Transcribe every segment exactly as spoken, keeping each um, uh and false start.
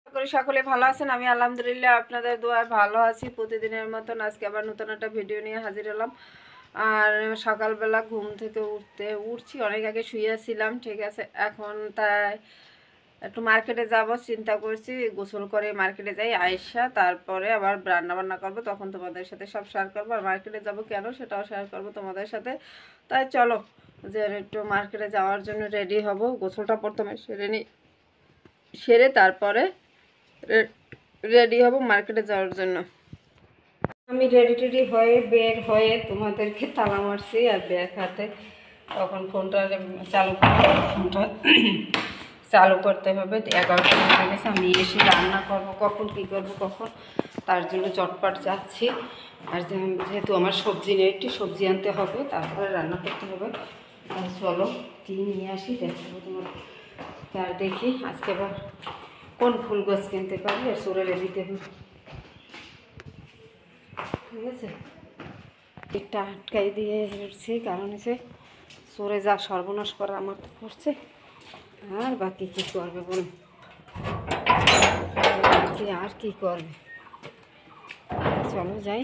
করি সকলে ভালো আছেন। আমি আলহামদুলিল্লাহ আপনাদের দোয়ায় ভালো আছি। প্রতিদিনের মতন আজকে আবার নতুন একটা ভিডিও নিয়ে হাজির হলাম। আর সকালবেলা ঘুম থেকে উঠতে উঠছি অনেক আগে শুয়েছিলাম, ঠিক আছে। এখন তাই একটু মার্কেটে যাব চিন্তা করছি, গোসল করে মার্কেটে যাই, আয়সা তারপরে আবার রান্না বান্না করবো, তখন তোমাদের সাথে সব শেয়ার করবো। আর মার্কেটে যাব কেন সেটাও শেয়ার করবো তোমাদের সাথে। তাই চলো যে একটু মার্কেটে যাওয়ার জন্য রেডি হব। গোসলটা প্রথমে সেরে নিই, সেরে তারপরে রেডি হব মার্কেটে যাওয়ার জন্য। আমি রেডি টেডি হয়ে বের হয়ে তোমাদেরকে তালা মারছি আর ব্যাগ হাতে, তখন ফোনটা চালু করতে ফোনটা চালু করতে হবে। এগারোটা হয়ে গেছে, আমি এসে রান্না করবো কখন, কী করবো কখন, তার জন্য চটপট যাচ্ছি। আর যেহেতু আমার সবজি নেই, একটু সবজি আনতে হবে, তারপরে রান্না করতে হবে। আর চলো কী নিয়ে আসি দেখাবো তোমার। আর দেখি আজকে আবার কোন ফুল গাছ কিনতে পারি আর চোরেলে দিতে হবে, ঠিক আছে। একটা আটকাই দিয়ে এসেছি, কারণ হচ্ছে চোরে যা সর্বনাশ করা আমার তো করছে। আর বাকি কী করবে বলুন, বাকি আর কি করবে। চলো যাই।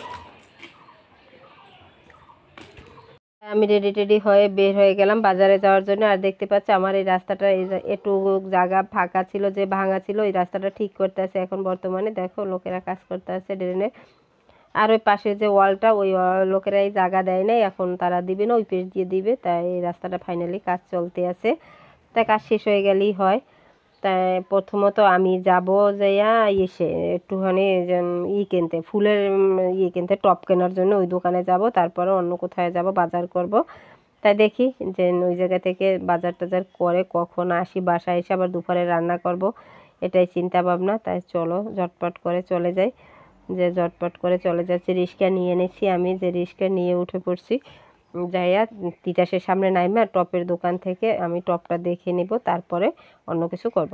আমি রেডি টেডি হয়ে বের হয়ে গেলাম বাজারে যাওয়ার জন্য। আর দেখতে পাচ্ছি আমার এই রাস্তাটা একটু জায়গা ফাঁকা ছিল, যে ভাঙা ছিল, এই রাস্তাটা ঠিক করতে আছে এখন বর্তমানে। দেখো লোকেরা কাজ করতে আছে ড্রেনে। আর ওই পাশে যে ওয়ালটা, ওই লোকেরা এই জায়গা দেয় নাই, এখন তারা দিবে না, ওই পেজ দিয়ে দিবে। তাই এই রাস্তাটা ফাইনালি কাজ চলতে আছে, তাই কাজ শেষ হয়ে গেলেই হয়। তাই প্রথমত আমি যাব যাইয়া এসে একটুখানি ই কিনতে, ফুলের ই কিনতে, টপ কেনার জন্য ওই দোকানে যাব, তারপরে অন্য কোথায় যাব বাজার করব। তাই দেখি যে ওই জায়গা থেকে বাজার টাজার করে কখন আসি, বাসায় এসে আবার দুপুরে রান্না করব, এটাই চিন্তা ভাবনা। তাই চলো ঝটপট করে চলে যাই। যে ঝটপট করে চলে যাচ্ছি, রিক্সা নিয়ে এনেছি আমি, যে রিক্সা নিয়ে উঠে পড়ছি। যাইয়া তিতাসের সামনে নাইমা টপের দোকান থেকে আমি টপটা দেখে নেব, তারপরে অন্য কিছু করব।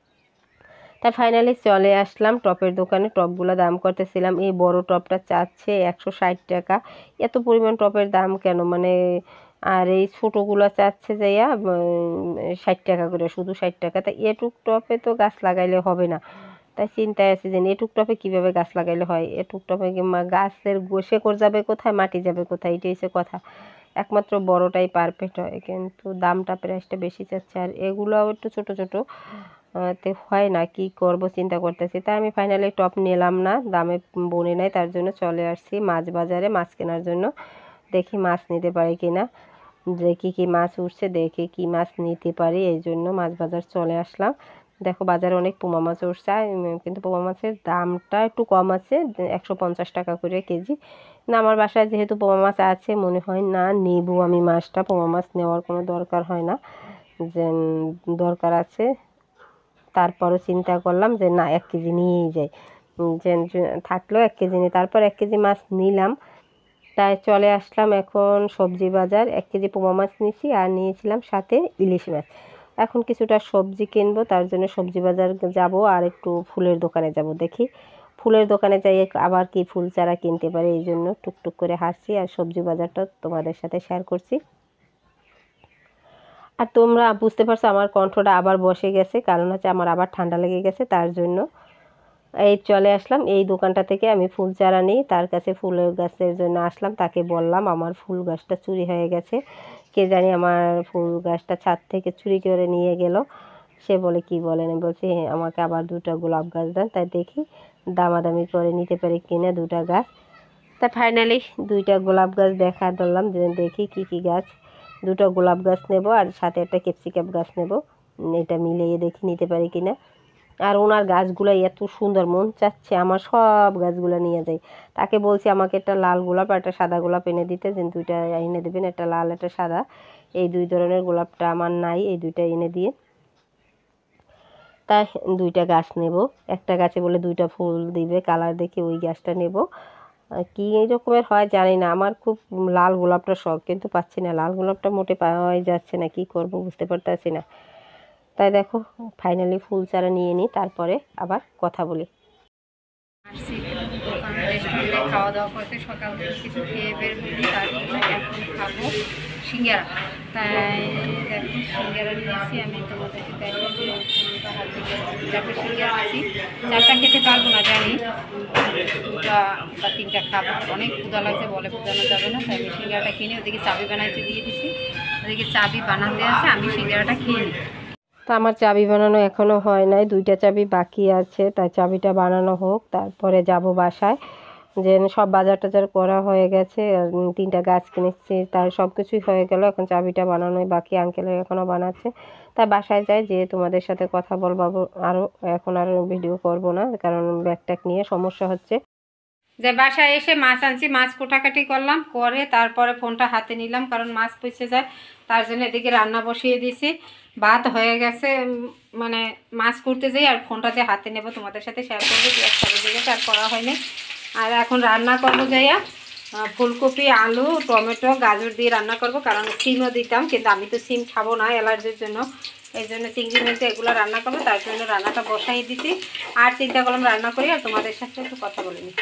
তাই ফাইনালি চলে আসলাম টপের দোকানে। টপগুলো দাম করতেছিলাম, এই বড় টপটা চাচ্ছে একশো ষাট টাকা। এত পরিমাণ টপের দাম কেন মানে, আর এই ছোটোগুলো চাচ্ছে যাইয়া ষাট টাকা করে, শুধু ষাট টাকা। তাই এটুক টপে তো গাছ লাগাইলে হবে না। তাই চিন্তায় আছে যে এটুক টপে কীভাবে গাছ লাগাইলে হয়, এটুক টপে গাছের শেকড় যাবে কোথায়, মাটি যাবে কোথায়, এটাই হচ্ছে কথা। একমাত্র বড়টাই পারফেক্ট হয়, কিন্তু দামটা প্রাইসটা বেশি চাচ্ছে। আর এগুলোও একটু ছোটো ছোটো তে হয় না, কি করব চিন্তা করতেছি। তাই আমি ফাইনালি টপ নিলাম না, দামে বনে নাই, তার জন্য চলে আসছি মাছ বাজারে মাছ কেনার জন্য। দেখি মাছ নিতে পারি কিনা, দেখি কি মাছ উঠছে, দেখি কি মাছ নিতে পারি, এই জন্য মাছ বাজার চলে আসলাম। দেখো বাজারে অনেক পোমা মাছ উঠছে, কিন্তু পোমা মাছের দামটা একটু কম আছে, একশো পঞ্চাশ টাকা করে কেজি। না আমার বাসায় যেহেতু পোমা মাছ আছে, মনে হয় না নেব আমি মাছটা। পোমা মাছ নেওয়ার কোনো দরকার হয় না, যে দরকার আছে তারপরও চিন্তা করলাম যে না এক কেজি নিয়েই যাই, যে থাকলেও এক কেজি নিই। তারপর এক কেজি মাছ নিলাম। তাই চলে আসলাম এখন সবজি বাজার। এক কেজি পোমা মাছ নিয়েছি আর নিয়েছিলাম সাথে ইলিশ মাছ। এখন কিছুটা সবজি কিনবো, তার জন্য সবজি বাজার যাব আর একটু ফুলের দোকানে যাব। দেখি ফুলের দোকানে যাই আবার কি ফুল চারা কিনতে পারি, এই জন্য টুকটুক করে হাঁটছি আর সবজি বাজারটা তোমাদের সাথে শেয়ার করছি। আর তোমরা বুঝতে পারছো আমার কণ্ঠটা আবার বসে গেছে, কারণ হচ্ছে আমার আবার ঠান্ডা লেগে গেছে, তার জন্য। এই চলে আসলাম এই দোকানটা থেকে, আমি ফুল চারা নিই, তার কাছে ফুলের গাছের জন্য আসলাম। তাকে বললাম আমার ফুল গাছটা চুরি হয়ে গেছে, কে জানি আমার ফুল গাছটা ছাদ থেকে চুরি করে নিয়ে গেল। সে বলে কি বলেন, বলছি আমাকে আবার দুটা গোলাপ গাছ দেন, তাই দেখি দামাদামি করে নিতে পারি কিনা দুটা গাছ। তা ফাইনালি দুইটা গোলাপ গাছ দেখা ধরলাম, যে দেখি কি কি গাছ। দুটো গোলাপ গাছ নেব আর সাথে একটা ক্যাপসিকাম গাছ নেব, এটা মিলিয়ে দেখি নিতে পারি কিনা। আর ওনার গাছগুলো এত সুন্দর, মন চাচ্ছে আমার সব গাছগুলো নিয়ে যাই। তাকে বলছি আমাকে একটা লাল গোলাপ আর একটা সাদা গোলাপ এনে দিতে, যে দুইটা এনে দেবেন, একটা লাল একটা সাদা, এই দুই ধরনের গোলাপটা আমার নাই, এই দুইটা এনে দিয়ে। তাই দুইটা গাছ নেব, একটা গাছে বলে দুইটা ফুল দিবে, কালার দেখে ওই গাছটা নেব। কী রকমের হয় জানি না, আমার খুব লাল গোলাপটা শখ, কিন্তু পাচ্ছি না, লাল গোলাপটা মোটে পাওয়াই যাচ্ছে না, কি করব বুঝতে পারতেছি না। তাই দেখো ফাইনালি ফুল চারা নিয়ে নিই, তারপরে আবার কথা বলি। আসছি দোকান রেস্টুরেন্টে খাওয়া দাওয়া করতে, সকাল থেকে কিছু খেয়ে বের হইনি, তার জন্য এখন খাবো সিঙ্গারা। তাই দেখো সিঙ্গারা নিয়েছি আমি, তোমাদেরকে দেখো যে হাত থেকে চারটে সিঙ্গারা আছি, চারটা খেতে পারবো না জানি, দুটা বা তিনটা খাবো, অনেক ক্ষুধা লাগছে, বলে বোঝানো যাবে না। তাই আমি সিঙ্গারাটা কিনে ওদিকে চাবি বানাইতে দিয়ে দিছি, ওদিকে চাবি বানাতে আছে, আমি সিঙ্গারাটা খেয়ে নিই। তো আমার চাবি বানানো এখনও হয় নাই, দুইটা চাবি বাকি আছে, তাই চাবিটা বানানো হোক, তারপরে যাব বাসায়। যে সব বাজার টাজার করা হয়ে গেছে, তিনটা গাছ কিনেছি, তার সব কিছুই হয়ে গেল, এখন চাবিটা বানানোই বাকি, আঙ্কেলের এখনও বানাচ্ছে। তাই বাসায় যাই, যে তোমাদের সাথে কথা বলবো আরও, এখন আর ভিডিও করব না, কারণ ব্যাগ ট্যাগ নিয়ে সমস্যা হচ্ছে। যে বাসায় এসে মাছ আনছি, মাছ কোটাকাটি করলাম, করে তারপরে ফোনটা হাতে নিলাম, কারণ মাছ পচে যায়, তার জন্য এদিকে রান্না বসিয়ে দিয়েছি। ভাত হয়ে গেছে, মানে মাছ করতে যাই আর ফোনটা যে হাতে নেব তোমাদের সাথে শেয়ার করবো, একটা বেজে গেছে আর করা হয়নি। আর এখন রান্না করবো যাইয়া ফুলকপি, আলু, টমেটো, গাজর দিয়ে রান্না করব, কারণ সিমও দিতাম, কিন্তু আমি তো সিম খাবো না অ্যালার্জির জন্য, এই জন্য চিংড়ি মাছ এগুলো রান্না করবো, তার জন্য রান্নাটা বসাই দিছি। আর চিন্তা করলাম রান্না করি আর তোমাদের সাথে একটু কথা বলে নিই,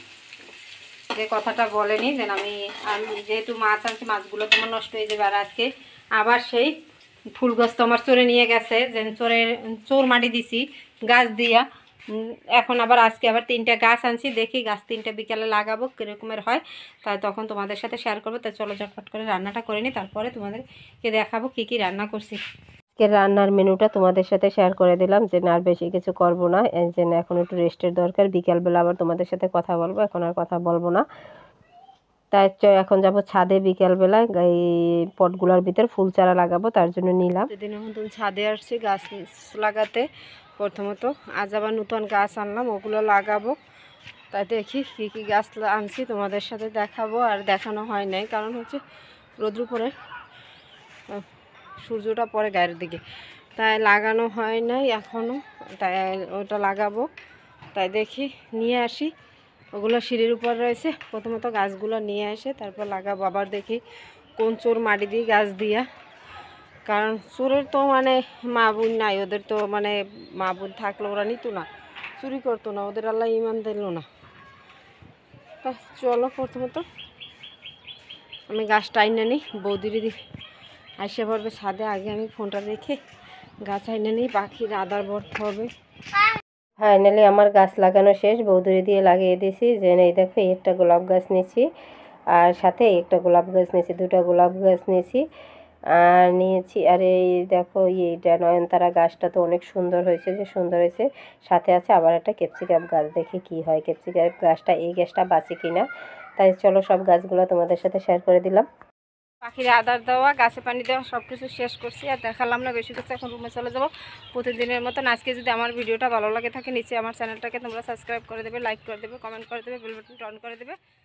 যে কথাটা বলেনি যেন আমি আমি যেহেতু মাছ আনছি, মাছগুলো তোমার নষ্ট হয়ে যাবে। আর আজকে আবার সেই ফুল গাছ তো আমার চোরে নিয়ে গেছে, যে চোরে চোর মাটি দিছি গাছ দিয়া, এখন আবার আজকে আবার তিনটা গাছ আনছি, দেখি গাছ তিনটা বিকালে লাগাবো কীরকমের হয়, তাই তখন তোমাদের সাথে শেয়ার করবো। তাই চলো ঝটপট করে রান্নাটা করে নিই, তারপরে তোমাদেরকে দেখাবো কী কী রান্না করছি। আজকের রান্নার মেনুটা তোমাদের সাথে শেয়ার করে দিলাম, যে না আর বেশি কিছু করব না, এই যে এখন একটু রেস্টের দরকার, বিকালবেলা আবার তোমাদের সাথে কথা বলবো, এখন আর কথা বলবো না। তাই এখন যাব ছাদে, বিকালবেলা এই পটগুলোর ভিতর ফুল চারা লাগাবো, তার জন্য নিলাম। সেদিনের মতন ছাদে আসছি গাছ লাগাতে, প্রথমত আজ আবার নতুন গাছ আনলাম, ওগুলো লাগাবো। তাই দেখি কী কী গাছ আনছি তোমাদের সাথে দেখাবো, আর দেখানো হয় নাই, কারণ হচ্ছে রোদ্র পরে, সূর্যটা পরে গায়ের দিকে, তাই লাগানো হয় নাই এখনও, তাই ওটা লাগাবো। তাই দেখি নিয়ে আসি, ওগুলো সিঁড়ির উপর রয়েছে, প্রথমত গাছগুলো নিয়ে আসে তারপর লাগাবো। আবার দেখি কোন চোর মাটি দিই গাছ দিয়া, কারণ চোরের তো মানে মা বোন নাই, ওদের তো মানে মা বোন থাকলে ওরা নিত না, চুরি করতো না, ওদের আল্লাহ ইমান দিল না। তা চলো প্রথমত আমি গাছটা আইনে নিই, বৌদির আসে পড়বে ছাদে, আগে আমি ফোনটা রেখে গাছ আইনে নিই, পাখির আদার ভরতে হবে। ফাইনালি আমার গাছ লাগানো শেষ, বৌদুরি দিয়ে লাগিয়ে দিয়েছি। যে এই দেখো একটা গোলাপ গাছ নিয়েছি, আর সাথে একটা গোলাপ গাছ নিয়েছি, দুটো গোলাপ গাছ নিয়েছি আর নিয়েছি। আর এই দেখো এইটা নয়নতারা গাছটা তো অনেক সুন্দর হয়েছে, যে সুন্দর হয়েছে, সাথে আছে আবার একটা ক্যাপসিকাম গাছ, দেখি কি হয় ক্যাপসিকাম গাছটা, এই গাছটা বাঁচে কিনা। তাই চলো সব গাছগুলো তোমাদের সাথে শেয়ার করে দিলাম। পাখির আদার দেওয়া, গাছে পানি দেওয়া, সব কিছু শেষ করছি, আর দেখালাম না বেশি কিছু। এখন রুমে চলে যাবো প্রতিদিনের মতন। আজকে যদি আমার ভিডিওটা ভালো লাগে থাকে, নিচে আমার চ্যানেলটাকে তোমরা সাবস্ক্রাইব করে দেবে, লাইক করে দেবে, কমেন্ট করে দেবে, বেল বাটনটা অন করে দেবে।